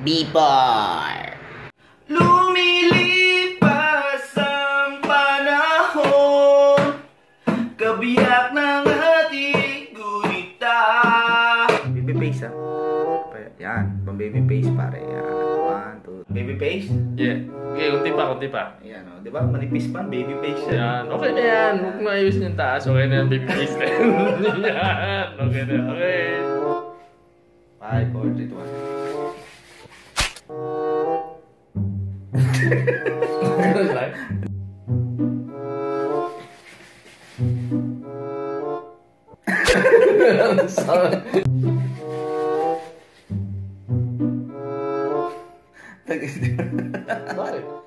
Before. Lumilipas ang panahon, kabiyak ng ating gunita. Baby face, ha? Yan, pang baby face pare. Yan, 1, 2. Baby face? Yeah. Okay, kunti pa. Yan, o. Diba? Manipis pa, baby face yan. Yan. Okay na yan. Huwag mo ayusin yung taas. Okay na yan, baby face na yan. Yan. Okay na. Okay. 5, 4, 3, 2, 1. Bakit?